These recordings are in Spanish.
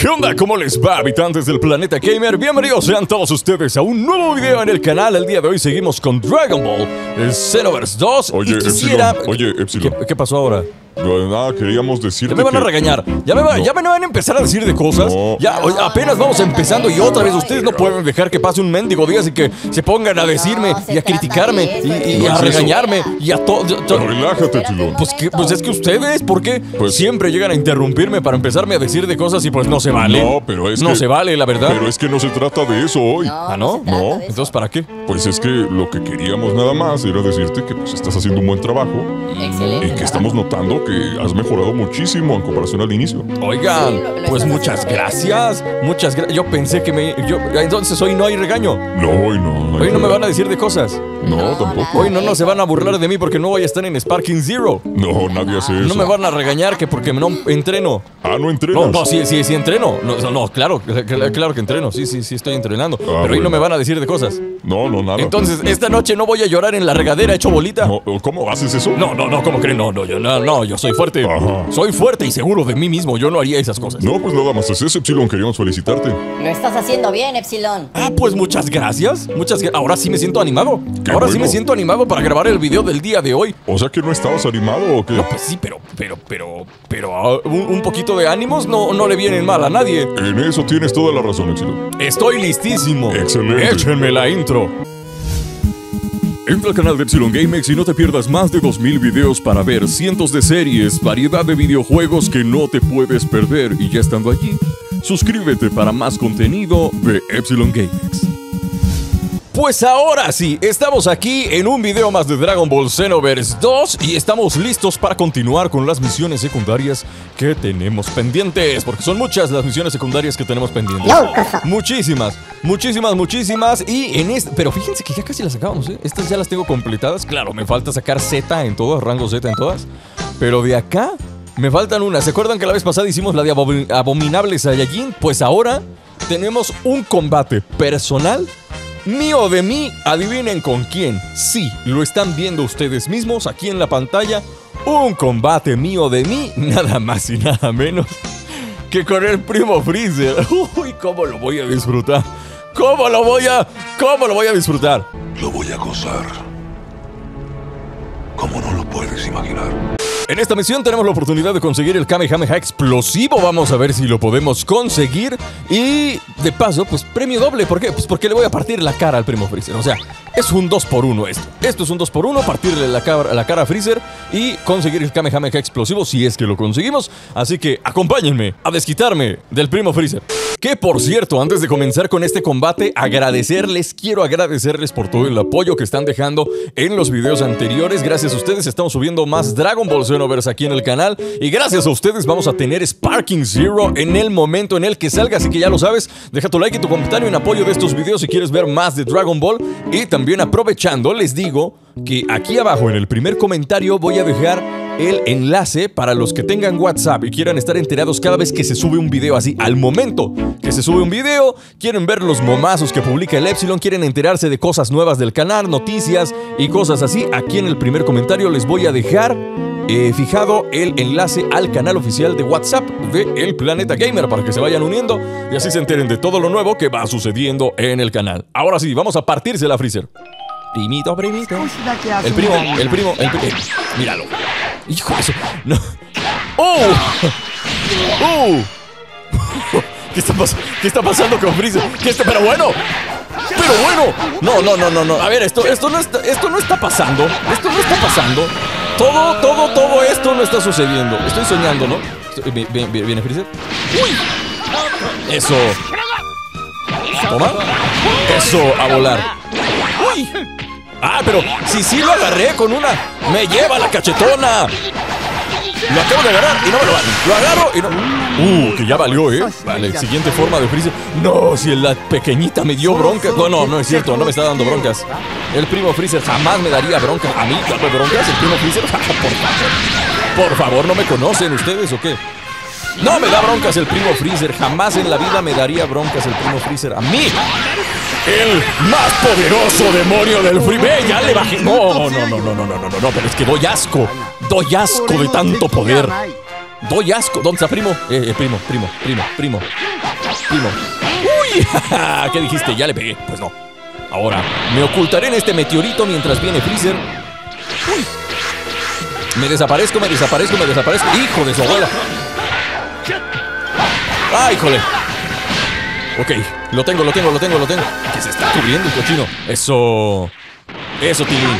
¿Qué onda? ¿Cómo les va, habitantes del planeta Gamer? Bienvenidos sean todos ustedes a un nuevo video en el canal. El día de hoy seguimos con Dragon Ball, el Xenoverse 2. Oye, Epsilon. ¿Qué pasó ahora? Nada, queríamos decirte Ya me van a regañar. Ya me van a empezar a decir de cosas. No. Ya apenas vamos empezando y otra vez ustedes no pueden dejar que pase un mendigo día y que se pongan a decirme y a criticarme y a regañarme y a todo. Relájate, Epsilon. Pues es que ustedes, ¿por qué? Pues siempre llegan a interrumpirme para empezarme a decir de cosas y pues no se vale. No, pero es no que... se vale, la verdad. Pero es que no se trata de eso hoy. ¿Ah, no? No. Entonces, ¿para qué? Pues es que lo que queríamos nada más era decirte que pues estás haciendo un buen trabajo. Excelente. Y que estamos notando que has mejorado muchísimo en comparación al inicio. Oigan, Sí, lo pues estás muchas haciendo gracias. Muchas gracias. Yo pensé que entonces hoy no hay regaño. No, hoy no. Hoy no me van a decir de cosas. No, No, tampoco. Hoy no se van a burlar de mí porque no voy a estar en Sparking Zero. No, nadie hace eso. No me van a regañar que porque no entreno. Ah, ¿no entrenas? No, sí entreno. No, claro que entreno. Sí, estoy entrenando. Pero hoy bueno. no me van a decir de cosas. No, nada. Entonces, esta noche no voy a llorar en la regadera hecho bolita. No, ¿cómo haces eso? No, ¿cómo creen? No, yo soy fuerte. Ajá. Soy fuerte y seguro de mí mismo. Yo no haría esas cosas. No, pues nada más es eso, Epsilon. Queríamos felicitarte. Lo estás haciendo bien, Epsilon. Ah, pues muchas gracias. Ahora sí me siento animado. Qué Ahora sí bueno. me siento animado para grabar el video del día de hoy. O sea que no estabas animado o qué. No, pues sí, pero un poquito de ánimos no le vienen mal a nadie. En eso tienes toda la razón, Epsilon. Estoy listísimo. Excelente. Échenme la intro. Entra al canal de Epsilon GameX y no te pierdas más de 2000 videos para ver cientos de series, variedad de videojuegos que no te puedes perder. Y ya estando allí, suscríbete para más contenido de Epsilon GameX. Pues ahora sí, estamos aquí en un video más de Dragon Ball Xenoverse 2 y estamos listos para continuar con las misiones secundarias que tenemos pendientes, porque son muchas las misiones secundarias que tenemos pendientes. Muchísimas, y en pero fíjense que ya casi las acabamos, ¿eh? Estas ya las tengo completadas, claro, me falta sacar Z en todas, rango Z en todas, pero de acá me faltan unas. ¿Se acuerdan que la vez pasada hicimos la de Abominable Saiyajin? Pues ahora tenemos un combate personal mío de mí, adivinen con quién. Sí, lo están viendo ustedes mismos aquí en la pantalla. Un combate mío de mí, nada más y nada menos que con el primo Freezer. Uy, cómo lo voy a disfrutar. ¿Cómo lo voy a disfrutar? Lo voy a gozar. Como no lo puedes imaginar. En esta misión tenemos la oportunidad de conseguir el Kamehameha explosivo. Vamos a ver si lo podemos conseguir. Y de paso, pues premio doble. ¿Por qué? Pues porque le voy a partir la cara al primo Freezer. O sea, es un 2x1 esto. Esto es un 2x1, partirle la cara a Freezer y conseguir el Kamehameha explosivo si es que lo conseguimos. Así que acompáñenme a desquitarme del primo Freezer. Que por cierto, antes de comenzar con este combate, quiero agradecerles por todo el apoyo que están dejando en los videos anteriores. Gracias a ustedes estamos subiendo más Dragon Ball Xenoverse aquí en el canal. Y gracias a ustedes vamos a tener Sparking Zero en el momento en el que salga. Así que ya lo sabes, deja tu like y tu comentario en apoyo de estos videos si quieres ver más de Dragon Ball. Y también aprovechando, les digo que aquí abajo en el primer comentario voy a dejar el enlace para los que tengan WhatsApp y quieran estar enterados cada vez que se sube un video así. Al momento que se sube un video, quieren ver los momazos que publica el Epsilon, quieren enterarse de cosas nuevas del canal, noticias y cosas así. Aquí en el primer comentario les voy a dejar fijado el enlace al canal oficial de WhatsApp de El Planeta Gamer para que se vayan uniendo y así se enteren de todo lo nuevo que va sucediendo en el canal. Ahora sí, vamos a partirse la Freezer. Primito. El primo. Míralo. Hijo de eso. No. ¡Oh! ¿Qué está pasando con Freezer? Pero bueno. No. A ver, esto no está pasando. Todo esto no está sucediendo. Estoy soñando, ¿no? ¿Viene Freezer? ¡Uy! Eso. Toma. Eso, a volar. ¡Uy! Ah, pero sí lo agarré con una. Me lleva la cachetona. Lo acabo de agarrar y no me lo van. Lo agarro y no. Que ya valió, Vale, siguiente forma de Freezer. No, si la pequeñita me dio broncas. No es cierto, no me está dando broncas. El primo Freezer jamás me daría broncas. ¿A mí? ¿Dame broncas? ¿El primo Freezer? Por favor, ¿no me conocen ustedes o qué? No me da broncas el primo Freezer. Jamás en la vida me daría broncas el primo Freezer. A mí. El más poderoso demonio del Freezer. Ya le bajé. No, pero es que doy asco. Doy asco de tanto poder. Doy asco. ¿Dónde está primo? Primo. primo. ¡Uy! ¿Qué dijiste? Ya le pegué. Pues no. Ahora, me ocultaré en este meteorito mientras viene Freezer. ¡Uy! Me desaparezco. ¡Hijo de su abuela! ¡Ay, híjole! Ok, lo tengo. Que se está cubriendo el cochino. Eso, Tilín.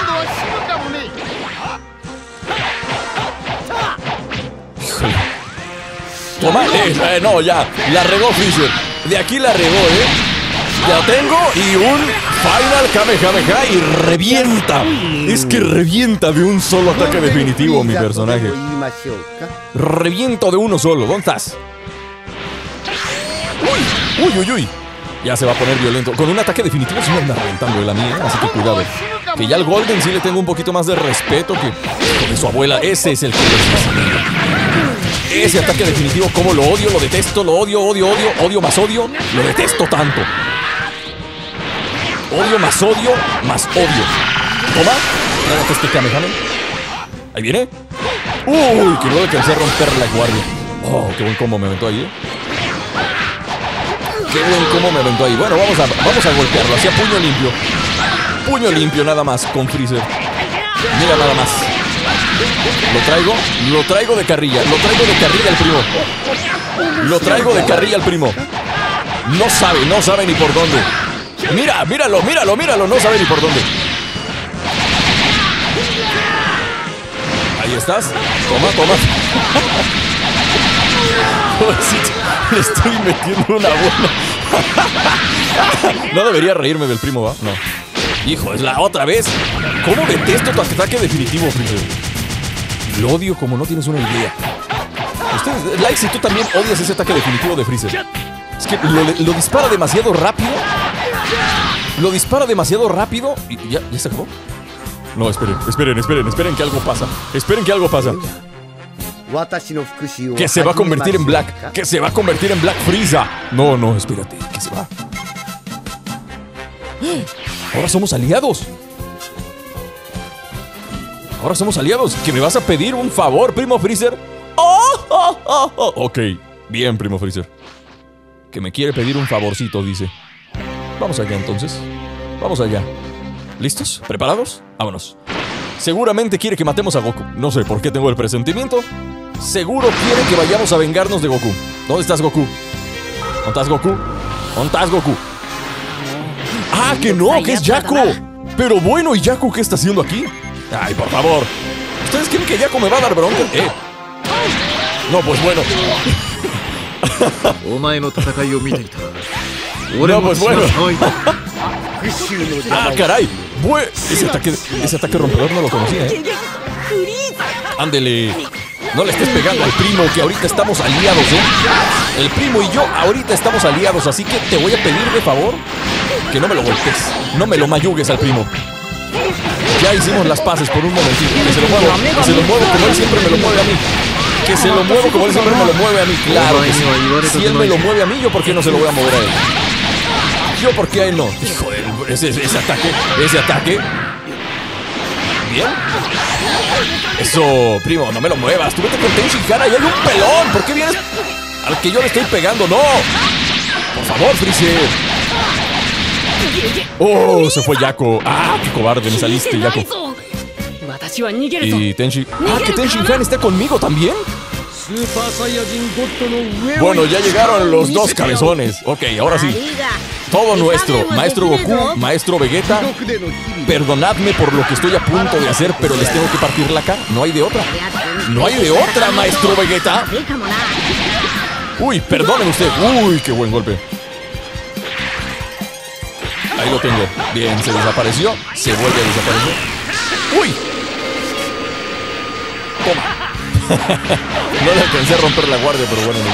Híjole. Toma, no, ya. La regó Freezer. De aquí la regó, Ya tengo y un Final Kamehameha y revienta. Es que revienta de un solo ataque definitivo mi personaje. Reviento de uno solo. ¿Dónde estás? Uy. Ya se va a poner violento. Con un ataque definitivo sí me anda reventando de la mía, así que cuidado. Que ya al Golden sí le tengo un poquito más de respeto que de su abuela. Ese es el que ese ataque definitivo, como lo odio, lo detesto, lo odio más odio, lo detesto tanto. Odio más odio, más odio. Toma, nada que este Kamehameha. Ahí viene. Uy, que no le alcancé a romper la guardia. Oh, qué buen combo me aventó ahí, Qué buen combo me aventó ahí. Bueno, vamos a golpearlo. Hacía puño limpio. Puño limpio nada más con Freezer. Mira nada más. Lo traigo de carrilla. Lo traigo de carrilla al primo. No sabe ni por dónde. Míralo. No sabe ni por dónde. Ahí estás. Toma. Le estoy metiendo una buena. No debería reírme del primo, ¿va? No. Hijo, es la otra vez. ¿Cómo detesto tu ataque definitivo, Freezer? Lo odio como no tienes una idea. Ustedes, Like, si tú también odias ese ataque definitivo de Freezer. Es que lo dispara demasiado rápido. Y ya se acabó. No, esperen que algo pasa. Que se va a convertir en Black. Frieza. No, espérate. Que se va. Ahora somos aliados. Que me vas a pedir un favor, primo Freezer. Ok, bien, primo Freezer. Que me quiere pedir un favorcito, dice. Vamos allá entonces. ¿Listos? ¿Preparados? Vámonos. Seguramente quiere que matemos a Goku. No sé por qué tengo el presentimiento. Seguro quiere que vayamos a vengarnos de Goku. ¿Dónde estás, Goku? Ah, que no, que es Jaco. Pero bueno, ¿y Jaco qué está haciendo aquí? Ay, por favor. ¿Ustedes creen que Jaco me va a dar bronca? No, pues bueno. No, pues bueno. Ah, caray. Ese ataque rompedor no lo conocía, Ándele. No le estés pegando al primo, que ahorita estamos aliados, El primo y yo ahorita estamos aliados, así que te voy a pedir de favor que no me lo golpes. No me lo mayugues al primo. Ya hicimos las paces por un momentito. Que se lo muevo como él siempre me lo mueve a mí. Claro que sí. Si él me lo mueve a mí, ¿yo por qué no se lo voy a mover a él? ¿Yo por qué a él no? Hijo de... Ese ataque. Bien. Eso, primo, no me lo muevas. Tú vete con Tenshinhan y hay un pelón. ¿Por qué vienes al que yo le estoy pegando? No. Por favor, Freezer. Oh, se fue Jaco. Ah, qué cobarde, me saliste, Jaco. Y Tenshi. Ah, que Tenshinhan está conmigo también. Bueno, ya llegaron los dos cabezones. Ok, ahora sí. Todo nuestro. Maestro Goku, Maestro Vegeta, perdonadme por lo que estoy a punto de hacer, pero les tengo que partir la cara. No hay de otra, Maestro Vegeta. Uy, perdonen usted. Uy, qué buen golpe. Ahí lo tengo. Bien, se desapareció. Se vuelve a desaparecer. Uy. Toma. No le alcancé a romper la guardia, pero bueno,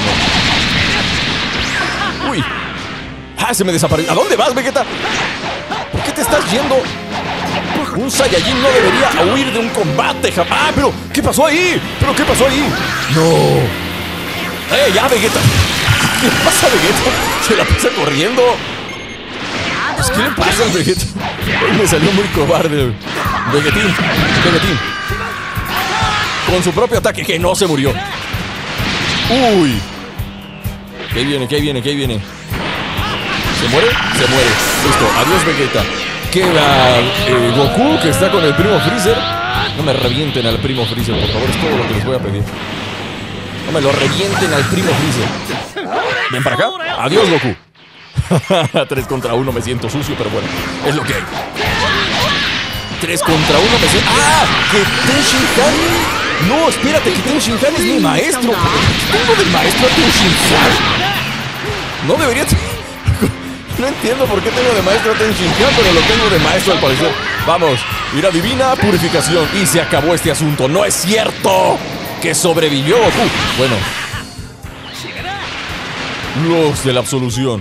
no. Uy. Ah, se me desapareció. ¿A dónde vas, Vegeta? ¿Por qué te estás yendo? Un Saiyajin no debería huir de un combate. Ah, pero ¿qué pasó ahí? No. Ya, Vegeta. ¿Qué pasa, Vegeta? Se la pasa corriendo. Pues, ¿qué le pasa al Vegeta? Me salió muy cobarde. Vegetín. Con su propio ataque, que no se murió. Uy. Que ahí viene, que ahí viene, que ahí viene. ¿Se muere? Se muere. Listo, adiós Vegeta. Queda Goku, que está con el primo Freezer. No me revienten al primo Freezer, por favor, es todo lo que les voy a pedir. No me lo revienten al primo Freezer. Ven para acá. Adiós, Goku. 3 contra 1, me siento sucio, pero bueno, es lo que hay. 3 contra 1, me siento... ¡Ah! ¡Que Ten Shin Han! No, espérate, que Ten Shin Han es mi maestro. ¿Tengo de maestro a Ten Shin Han? No debería... No entiendo por qué tengo de maestro a Ten Shin Han, pero lo tengo de maestro al parecer. Vamos, ira divina, purificación. Y se acabó este asunto. ¡No es cierto! ¡Que sobrevivió Goku! Bueno, los de la absolución.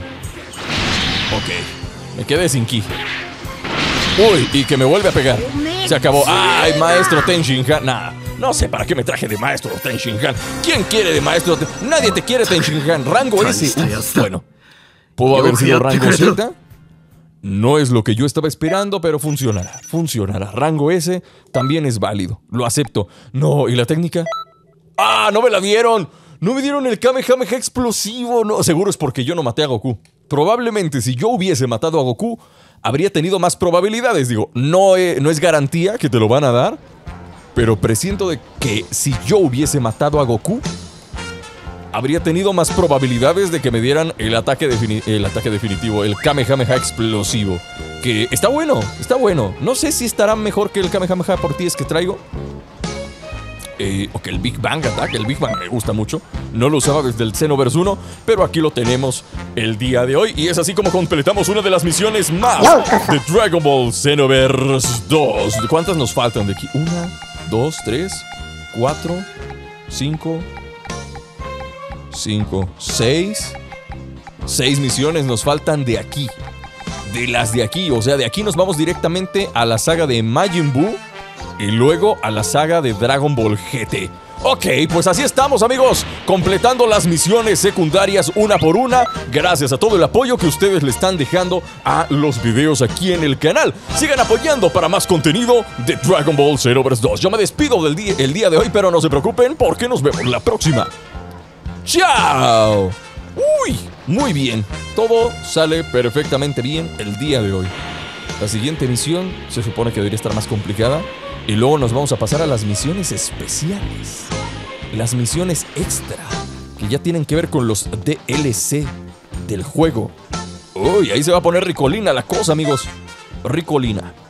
Ok, me quedé sin ki. Uy, y que me vuelve a pegar. Se acabó. ¡Ay, maestro Ten Shin Han! Nah, no sé para qué me traje de maestro Ten Shin Han. ¿Quién quiere de maestro? Nadie te quiere Ten Shin Han. Rango S. Bueno, pudo haber sido rango Z. No es lo que yo estaba esperando, pero funcionará. Funcionará. Rango S también es válido. Lo acepto. No, ¿y la técnica? ¡Ah, no me la dieron! No me dieron el Kamehameha explosivo. No, seguro es porque yo no maté a Goku. Probablemente si yo hubiese matado a Goku, habría tenido más probabilidades. Digo, no es garantía que te lo van a dar, pero presiento de que si yo hubiese matado a Goku, habría tenido más probabilidades de que me dieran el ataque definitivo, el Kamehameha explosivo. Que está bueno, está bueno. No sé si estará mejor que el Kamehameha por ti es que traigo. O que el Big Bang Attack. El Big Bang me gusta mucho. No lo usaba desde el Xenoverse 1, pero aquí lo tenemos el día de hoy. Y es así como completamos una de las misiones más de Dragon Ball Xenoverse 2. ¿Cuántas nos faltan de aquí? 1, 2, 3, 4, 5, 6. 6 misiones nos faltan de aquí. De las de aquí. O sea, de aquí nos vamos directamente a la saga de Majin Buu. Y luego a la saga de Dragon Ball GT. Ok, pues así estamos, amigos, completando las misiones secundarias una por una, gracias a todo el apoyo que ustedes le están dejando a los videos aquí en el canal. Sigan apoyando para más contenido de Dragon Ball Xenoverse 2. Yo me despido el día de hoy, pero no se preocupen porque nos vemos la próxima. ¡Chao! Uy, muy bien, todo sale perfectamente bien el día de hoy. La siguiente misión se supone que debería estar más complicada. Y luego nos vamos a pasar a las misiones especiales. Las misiones extra, que ya tienen que ver con los DLC del juego. Uy, ahí se va a poner ricolina la cosa, amigos. Ricolina.